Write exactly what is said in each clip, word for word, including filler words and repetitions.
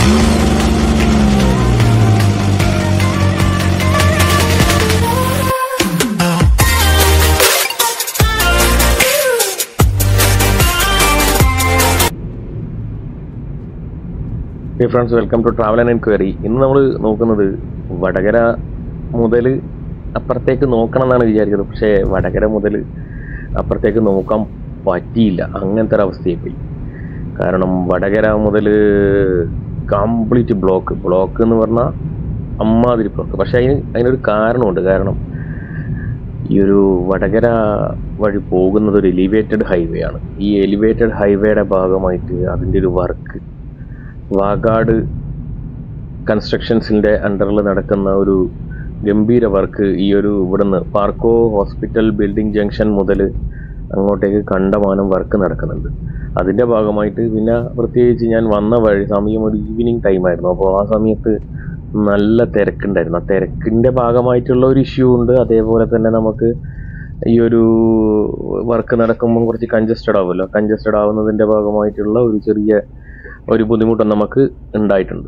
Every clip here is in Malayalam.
Hey friends, welcome to Travel and Inquiry. ഇന്ന് നമ്മൾ നോക്കുന്നത് വടകര മുതൽ അപ്പുറത്തേക്ക് നോക്കണം എന്നാണ് വിചാരിക്കുന്നത്. പക്ഷേ വടകര മുതൽ അപ്പുറത്തേക്ക് നോക്കാൻ പറ്റിയില്ല, അങ്ങനത്തെ ഒരു അവസ്ഥയായി പോയി. കാരണം വടകര മുതൽ കംപ്ലീറ്റ് ബ്ലോക്ക് ബ്ലോക്ക് എന്ന് പറഞ്ഞാൽ അമ്മാതിരി ബ്ലോക്ക്. പക്ഷേ അതിന് അതിനൊരു കാരണമുണ്ട്. കാരണം ഈ ഒരു വടകര വഴി പോകുന്നത് ഒരു എലിവേറ്റഡ് ഹൈവേ ആണ്. ഈ എലിവേറ്റഡ് ഹൈവേയുടെ ഭാഗമായിട്ട് അതിൻ്റെ ഒരു വർക്ക് വാഗാട് കൺസ്ട്രക്ഷൻസിൻ്റെ അണ്ടറിൽ നടക്കുന്ന ഒരു ഗംഭീര വർക്ക് ഈ ഒരു ഇവിടുന്ന് പാർക്കോ ഹോസ്പിറ്റൽ ബിൽഡിംഗ് ജംഗ്ഷൻ മുതൽ അങ്ങോട്ടേക്ക് കണ്ടമാനം വർക്ക് നടക്കുന്നുണ്ട്. അതിൻ്റെ ഭാഗമായിട്ട് പിന്നെ പ്രത്യേകിച്ച് ഞാൻ വന്ന വഴി സമയം ഒരു ഈവനിങ് ടൈമായിരുന്നു. അപ്പോൾ ആ സമയത്ത് നല്ല തിരക്കുണ്ടായിരുന്നു. ആ തിരക്കിൻ്റെ ഭാഗമായിട്ടുള്ള ഒരു ഇഷ്യൂ ഉണ്ട്. അതേപോലെ തന്നെ നമുക്ക് ഈ ഒരു വർക്ക് നടക്കുമ്പോൾ കുറച്ച് കൺജസ്റ്റഡ് ആവുമല്ലോ. കൺജസ്റ്റഡ് ആവുന്നതിൻ്റെ ഭാഗമായിട്ടുള്ള ഒരു ചെറിയ ഒരു ബുദ്ധിമുട്ടും നമുക്ക് ഉണ്ടായിട്ടുണ്ട്.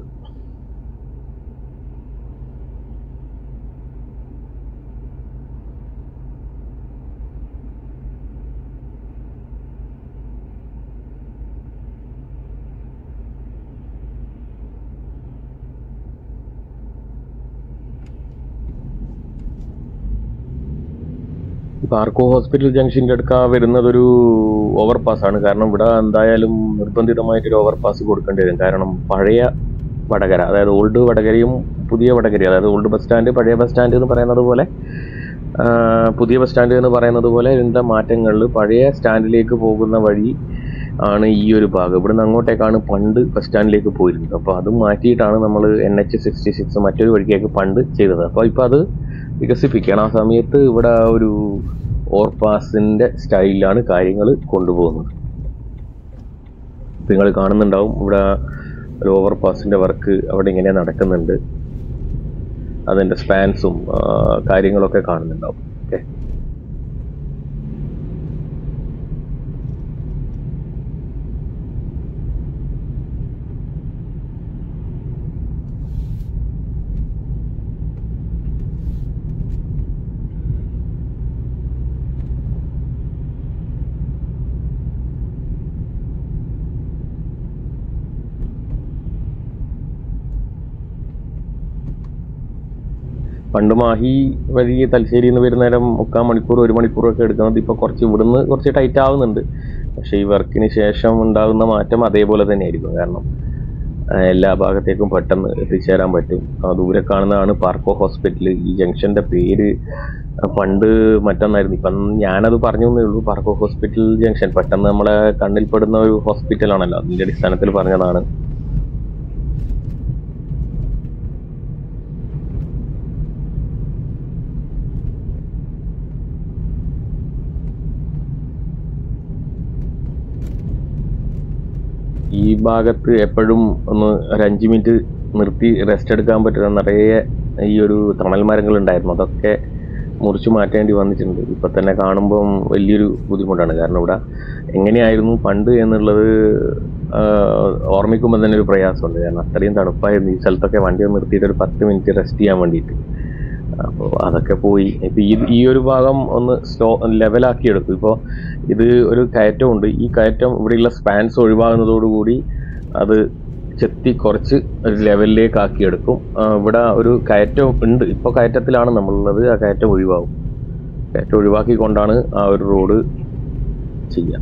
പാർക്കോ ഹോസ്പിറ്റൽ ജംഗ്ഷൻ്റെ അടുക്ക വരുന്നതൊരു ഓവർപാസ്സാണ്. കാരണം ഇവിടെ എന്തായാലും നിർബന്ധിതമായിട്ടൊരു ഓവർപാസ് കൊടുക്കേണ്ടി വരും. കാരണം പഴയ വടകര, അതായത് ഓൾഡ് വടകരയും പുതിയ വടകരയും, അതായത് ഓൾഡ് ബസ് സ്റ്റാൻഡ് പഴയ ബസ് സ്റ്റാൻഡ് എന്ന് പറയുന്നത് പോലെ പുതിയ ബസ് സ്റ്റാൻഡ് എന്ന് പറയുന്നത് പോലെ ഇതിൻ്റെ മാറ്റങ്ങളിൽ പഴയ സ്റ്റാൻഡിലേക്ക് പോകുന്ന വഴി ആണ് ഈ ഒരു ഭാഗം. ഇവിടുന്ന് അങ്ങോട്ടേക്കാണ് പണ്ട് ബസ് സ്റ്റാൻഡിലേക്ക് പോയിരുന്നത്. അപ്പോൾ അത് മാറ്റിയിട്ടാണ് നമ്മൾ എൻ എച്ച് സിക്സ്റ്റി സിക്സ് മറ്റൊരു വഴിക്കേക്ക് പണ്ട് ചെയ്തത്. അപ്പോൾ ഇപ്പോൾ അത് വികസിപ്പിക്കുകയാണ്. ആ സമയത്ത് ഇവിടെ ഒരു ഓവർപാസിൻ്റെ സ്റ്റൈലിലാണ് കാര്യങ്ങൾ കൊണ്ടുപോകുന്നത്. നിങ്ങൾ കാണുന്നുണ്ടാവും ഇവിടെ ഒരു ഓവർപാസിൻ്റെ വർക്ക് അവിടെ ഇങ്ങനെ നടക്കുന്നുണ്ട്. അതിൻ്റെ സ്പാൻസും കാര്യങ്ങളൊക്കെ കാണുന്നുണ്ടാവും. ഓക്കെ, പണ്ട് മാഹി വഴി തലശ്ശേരിയിൽ നിന്ന് വരുന്ന നേരം മുക്കാൽ മണിക്കൂർ ഒരു മണിക്കൂറൊക്കെ എടുക്കുന്നത് ഇപ്പോൾ കുറച്ച് ഇവിടുന്ന് കുറച്ച് ടൈറ്റ് ആവുന്നുണ്ട്. പക്ഷേ ഈ വർക്കിന് ശേഷം ഉണ്ടാകുന്ന മാറ്റം അതേപോലെ തന്നെ ആയിരിക്കും. കാരണം എല്ലാ ഭാഗത്തേക്കും പെട്ടെന്ന് എത്തിച്ചേരാൻ പറ്റും. ദൂരെ കാണുന്നതാണ് പാർക്കോ ഹോസ്പിറ്റൽ. ഈ ജംഗ്ഷൻ്റെ പേര് പണ്ട് മറ്റൊന്നായിരുന്നു, ഇപ്പം ഞാനത് പറഞ്ഞു എന്നേ ഉള്ളൂ. പാർക്കോ ഹോസ്പിറ്റൽ ജംഗ്ഷൻ പെട്ടെന്ന് നമ്മളെ കണ്ണിൽപ്പെടുന്ന ഒരു ഹോസ്പിറ്റലാണല്ലോ, അതിൻ്റെ അടിസ്ഥാനത്തിൽ പറഞ്ഞതാണ്. ഈ ഭാഗത്ത് എപ്പോഴും ഒന്ന് ഒരു അഞ്ച് മിനിറ്റ് നിർത്തി റെസ്റ്റ് എടുക്കാൻ പറ്റുന്ന നിറയെ ഈ ഒരു തണൽ മരങ്ങൾ ഉണ്ടായിരുന്നു. അതൊക്കെ മുറിച്ച് മാറ്റേണ്ടി വന്നിട്ടുണ്ട്. ഇപ്പം തന്നെ കാണുമ്പം വലിയൊരു ബുദ്ധിമുട്ടാണ്. കാരണം ഇവിടെ എങ്ങനെയായിരുന്നു പണ്ട് എന്നുള്ളത് ഓർമ്മിക്കുമ്പോൾ തന്നെ ഒരു പ്രയാസമുണ്ട്. കാരണം അത്രയും തണുപ്പായിരുന്നു. ഈ സ്ഥലത്തൊക്കെ വണ്ടി ഒന്ന് നിർത്തിയിട്ട് ഒരു പത്ത് മിനിറ്റ് റെസ്റ്റ് ചെയ്യാൻ വേണ്ടിയിട്ട്. അപ്പോൾ അതൊക്കെ പോയി. ഇപ്പം ഈ ഈ ഒരു ഭാഗം ഒന്ന് സ്ലോ ലെവലാക്കി എടുക്കും. ഇപ്പോൾ ഇത് ഒരു കയറ്റമുണ്ട്. ഈ കയറ്റം ഇവിടെയുള്ള സ്പാൻസ് ഒഴിവാകുന്നതോടുകൂടി അത് ചെത്തി കുറച്ച് ഒരു ലെവലിലേക്ക് ആക്കിയെടുക്കും. ഇവിടെ ഒരു കയറ്റം ഉണ്ട്, ഇപ്പോൾ കയറ്റത്തിലാണ് നമ്മളുള്ളത്. ആ കയറ്റം ഒഴിവാകും. കയറ്റം ഒഴിവാക്കിക്കൊണ്ടാണ് ആ ഒരു റോഡ് ചെയ്യുക.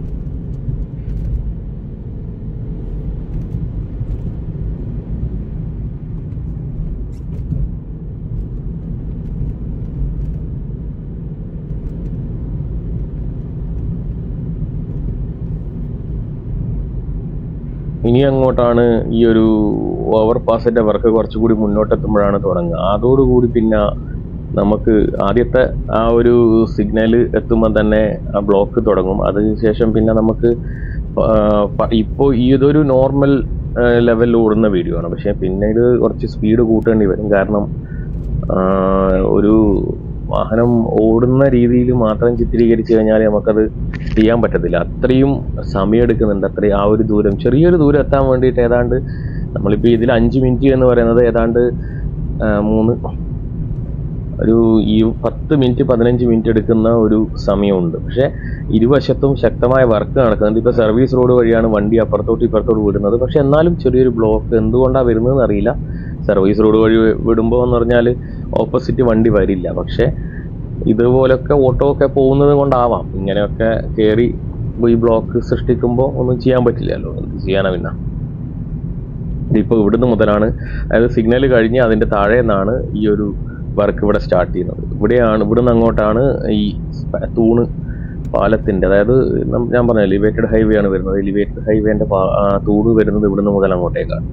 ഇനി അങ്ങോട്ടാണ് ഈ ഒരു ഓവർപാസിൻ്റെ വർക്ക് കുറച്ചുകൂടി മുന്നോട്ടെത്തുമ്പോഴാണ് തുടങ്ങുക. അതോടുകൂടി പിന്നെ നമുക്ക് ആദ്യത്തെ ആ ഒരു സിഗ്നൽ എത്തുമ്പോൾ തന്നെ ആ ബ്ലോക്ക് തുടങ്ങും. അതിനുശേഷം പിന്നെ നമുക്ക് ഇപ്പോൾ ഈ ഇതൊരു നോർമൽ ലെവലിൽ ഓടുന്ന വീഡിയോ ആണ്. പക്ഷേ പിന്നീട് കുറച്ച് സ്പീഡ് കൂട്ടേണ്ടി വരും. കാരണം ഒരു വാഹനം ഓടുന്ന രീതിയിൽ മാത്രം ചിത്രീകരിച്ചു കഴിഞ്ഞാൽ നമുക്കത് ചെയ്യാൻ പറ്റത്തില്ല. അത്രയും സമയം എടുക്കുന്നുണ്ട്. അത്രയും ആ ഒരു ദൂരം ചെറിയൊരു ദൂരം എത്താൻ വേണ്ടിയിട്ട് ഏതാണ്ട് നമ്മളിപ്പോൾ ഇതിൽ അഞ്ച് മിനിറ്റ് എന്ന് പറയുന്നത് ഏതാണ്ട് മൂന്ന് ഒരു ഈ പത്ത് മിനിറ്റ് പതിനഞ്ച് മിനിറ്റ് എടുക്കുന്ന ഒരു സമയമുണ്ട്. പക്ഷേ ഇരുവശത്തും ശക്തമായ വർക്ക് നടക്കുന്നുണ്ട്. ഇപ്പോൾ സർവീസ് റോഡ് വഴിയാണ് വണ്ടി അപ്പുറത്തോട്ട് ഇപ്പുറത്തോട്ട് വിടുന്നത്. പക്ഷെ എന്നാലും ചെറിയൊരു ബ്ലോക്ക് എന്തുകൊണ്ടാണ് വരുന്നതെന്ന് അറിയില്ല. സർവീസ് റോഡ് വഴി വിടുമ്പോൾ എന്ന് പറഞ്ഞാൽ ഓപ്പോസിറ്റ് വണ്ടി വരില്ല. പക്ഷേ ഇതുപോലൊക്കെ ഓട്ടോ ഒക്കെ പോകുന്നത് കൊണ്ടാവാം ഇങ്ങനെയൊക്കെ കയറി ഈ ബ്ലോക്ക് സൃഷ്ടിക്കുമ്പോൾ ഒന്നും ചെയ്യാൻ പറ്റില്ലല്ലോ. എന്ത് ചെയ്യാനാ പിന്നെ. ഇതിപ്പോൾ ഇവിടുന്ന് മുതലാണ്, അതായത് സിഗ്നൽ കഴിഞ്ഞ് അതിൻ്റെ താഴെ നിന്നാണ് ഈ ഒരു വർക്ക് ഇവിടെ സ്റ്റാർട്ട് ചെയ്യുന്നത്. ഇവിടെയാണ്, ഇവിടുന്ന് അങ്ങോട്ടാണ് ഈ തൂണ് പാലത്തിൻ്റെ, അതായത് ഞാൻ പറഞ്ഞ എലിവേറ്റഡ് ഹൈവേ ആണ് വരുന്നത്. എലിവേറ്റഡ് ഹൈവേൻ്റെ തൂണ് വരുന്നത് ഇവിടുന്ന് മുതൽ അങ്ങോട്ടേക്കാണ്.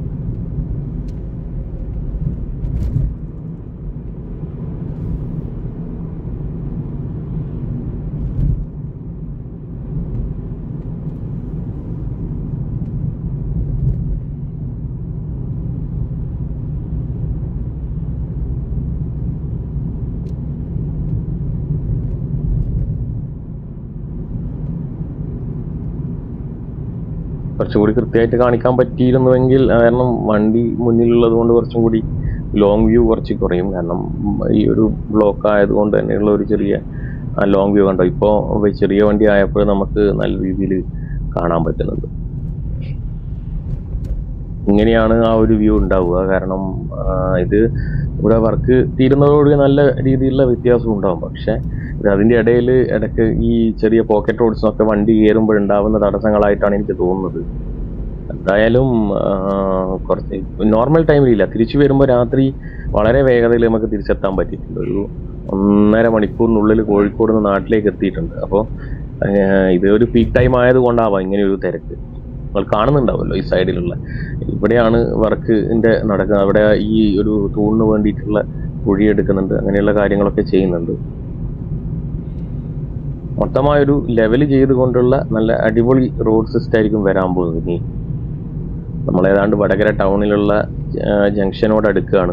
കുറച്ചുകൂടി കൃത്യമായിട്ട് കാണിക്കാൻ പറ്റിയിരുന്നുവെങ്കിൽ, കാരണം വണ്ടി മുന്നിലുള്ളത് കൊണ്ട് കുറച്ചും കൂടി ലോങ് വ്യൂ കുറച്ച് കുറയും. കാരണം ഈ ഒരു ബ്ലോക്ക് ആയതുകൊണ്ട് തന്നെയുള്ള ഒരു ചെറിയ ലോങ് വ്യൂ കണ്ടോ. ഇപ്പോൾ ചെറിയ വണ്ടി ആയപ്പോൾ നമുക്ക് നല്ല രീതിയിൽ കാണാൻ പറ്റുന്നുണ്ട്. ഇങ്ങനെയാണ് ആ ഒരു വ്യൂ ഉണ്ടാവുക. കാരണം ഇത് ഇവിടെ വർക്ക് തീരുന്നതോടുകൂടി നല്ല രീതിയിലുള്ള വ്യത്യാസം ഉണ്ടാവും. പക്ഷെ അതിൻ്റെ ഇടയിൽ ഇടയ്ക്ക് ഈ ചെറിയ പോക്കറ്റ് റോഡ്സിനൊക്കെ വണ്ടി കയറുമ്പോഴുണ്ടാവുന്ന തടസ്സങ്ങളായിട്ടാണ് എനിക്ക് തോന്നുന്നത്. എന്തായാലും കുറച്ച് നോർമൽ ടൈമിലില്ല, തിരിച്ചു വരുമ്പോൾ രാത്രി വളരെ വേഗതയിൽ നമുക്ക് തിരിച്ചെത്താൻ പറ്റിയിട്ടുണ്ട്. ഒരു ഒന്നര മണിക്കൂറിനുള്ളിൽ കോഴിക്കോട് നിന്ന് നാട്ടിലേക്ക് എത്തിയിട്ടുണ്ട്. അപ്പോൾ ഇത് ഒരു പീക്ക് ടൈം ആയതുകൊണ്ടാവാം ഇങ്ങനെയൊരു തിരക്ക്. നിങ്ങൾ കാണുന്നുണ്ടാവുമല്ലോ ഈ സൈഡിലുള്ള, ഇവിടെയാണ് വർക്കിൻ്റെ നടക്കുന്നത്. അവിടെ ഈ ഒരു തൂണിന് വേണ്ടിയിട്ടുള്ള കുഴിയെടുക്കുന്നുണ്ട്, അങ്ങനെയുള്ള കാര്യങ്ങളൊക്കെ ചെയ്യുന്നുണ്ട്. മൊത്തമായൊരു ലെവൽ ചെയ്തുകൊണ്ടുള്ള നല്ല അടിപൊളി റോഡ് സിസ്റ്റം ആയിരിക്കും വരാൻ പോകുന്നത്. ഇനി നമ്മളേതാണ്ട് വടകര ടൗണിലുള്ള ജംഗ്ഷനോട് അടുക്കുകയാണ്.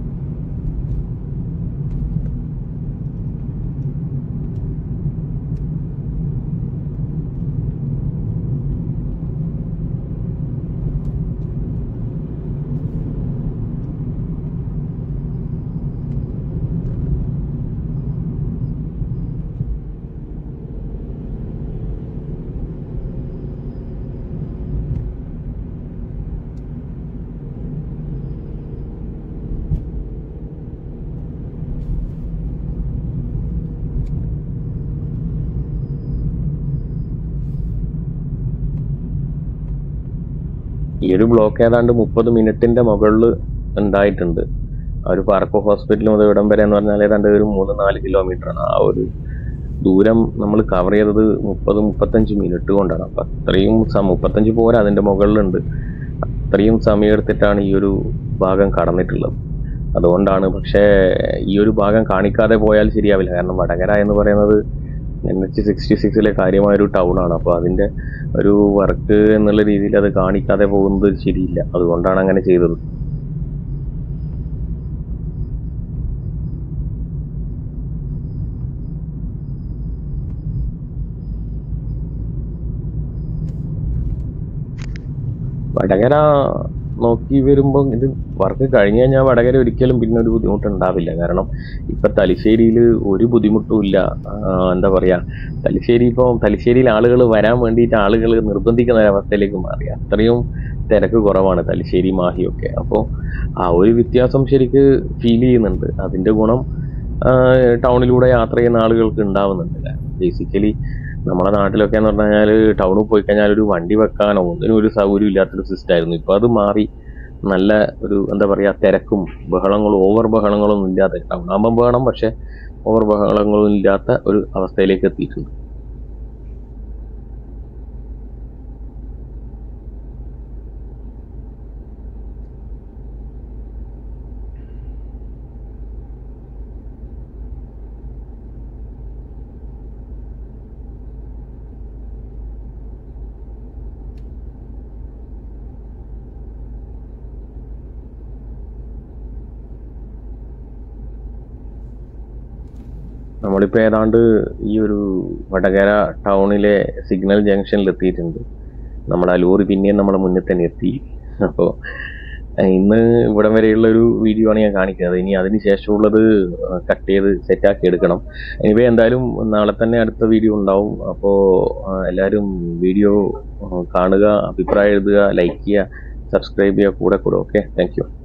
ഈ ഒരു ബ്ലോക്ക് ഏതാണ്ട് മുപ്പത് മിനിറ്റിന്റെ മുകളിൽ ഉണ്ടായിട്ടുണ്ട്. ആ ഒരു പാർക്ക് ഹോസ്പിറ്റൽ മുതൽ ഇവിടം വരെ എന്ന് പറഞ്ഞാൽ ഏതാണ്ട് ഒരു മൂന്ന് നാല് കിലോമീറ്റർ ആണ്. ആ ഒരു ദൂരം നമ്മൾ കവർ ചെയ്തത് മുപ്പത് മുപ്പത്തഞ്ച് മിനിറ്റ് കൊണ്ടാണ്. അപ്പം അത്രയും മുപ്പത്തഞ്ച് പോരാ, അതിൻ്റെ മുകളിലുണ്ട്. അത്രയും സമയം എടുത്തിട്ടാണ് ഈ ഒരു ഭാഗം കടന്നിട്ടുള്ളത്. അതുകൊണ്ടാണ്. പക്ഷേ ഈ ഒരു ഭാഗം കാണിക്കാതെ പോയാൽ ശരിയാവില്ല. കാരണം വടകര എന്ന് പറയുന്നത് എൻ എച്ച് സിക്സ്റ്റി സിക്സിലെ കാര്യമായൊരു ടൗണാണ്. അപ്പോൾ അതിൻ്റെ ഒരു വർക്ക് എന്നുള്ള രീതിയിൽ അത് കാണിക്കാതെ പോകുന്നത് ശരിയില്ല. അതുകൊണ്ടാണ് അങ്ങനെ ചെയ്തത്. വടകര നോക്കി വരുമ്പോൾ ഇത് വർക്ക് കഴിഞ്ഞ് കഴിഞ്ഞാൽ വടകര ഒരിക്കലും പിന്നെ ഒരു ബുദ്ധിമുട്ടുണ്ടാവില്ല. കാരണം ഇപ്പം തലശ്ശേരിയിൽ ഒരു ബുദ്ധിമുട്ടും ഇല്ല. എന്താ പറയുക, തലശ്ശേരി ഇപ്പോൾ തലശ്ശേരിയിൽ ആളുകൾ വരാൻ വേണ്ടിയിട്ട് ആളുകൾ നിർബന്ധിക്കുന്ന ഒരവസ്ഥയിലേക്ക് മാറി. അത്രയും തിരക്ക് കുറവാണ് തലശ്ശേരി മാഹിയൊക്കെ. അപ്പോൾ ആ ഒരു വ്യത്യാസം ശരിക്ക് ഫീൽ ചെയ്യുന്നുണ്ട്. അതിൻ്റെ ഗുണം ടൗണിലൂടെ യാത്ര ചെയ്യുന്ന ആളുകൾക്ക് ഉണ്ടാവുന്നുണ്ട്. ബേസിക്കലി നമ്മുടെ നാട്ടിലൊക്കെ എന്ന് പറഞ്ഞു കഴിഞ്ഞാൽ ടൗണിൽ പോയി കഴിഞ്ഞാൽ ഒരു വണ്ടി വെക്കാനോ ഒന്നിനും ഒരു സൗകര്യം ഇല്ലാത്തൊരു സിസ്റ്റമായിരുന്നു. ഇപ്പോൾ അത് മാറി നല്ല ഒരു എന്താ പറയുക, തിരക്കും ബഹളങ്ങളും ഓവർ ബഹളങ്ങളൊന്നും ഇല്ലാതെ, ടൗണാകുമ്പം ബഹളം പക്ഷെ ഓവർ ബഹളങ്ങളും ഇല്ലാത്ത ഒരു അവസ്ഥയിലേക്ക് എത്തിയിട്ടുണ്ട്. നമ്മളിപ്പോൾ ഏതാണ്ട് ഈ ഒരു വടകര ടൗണിലെ സിഗ്നൽ ജംഗ്ഷനിൽ എത്തിയിട്ടുണ്ട്. നമ്മുടെ ലോറി പിന്നെയും നമ്മുടെ മുന്നിൽ തന്നെ എത്തി. അപ്പോൾ ഇന്ന് ഇവിടം വരെയുള്ള ഒരു വീഡിയോ ആണ് ഞാൻ കാണിക്കുന്നത്. ഇനി അതിന് ശേഷമുള്ളത് കട്ട് ചെയ്ത് സെറ്റാക്കി എടുക്കണം. എനിവേ എന്തായാലും നാളെ തന്നെ അടുത്ത വീഡിയോ ഉണ്ടാവും. അപ്പോൾ എല്ലാവരും വീഡിയോ കാണുക, അഭിപ്രായം എഴുതുക, ലൈക്ക് ചെയ്യുക, സബ്സ്ക്രൈബ് ചെയ്യുക, കൂടെ കൂടെ. Okay, thank U.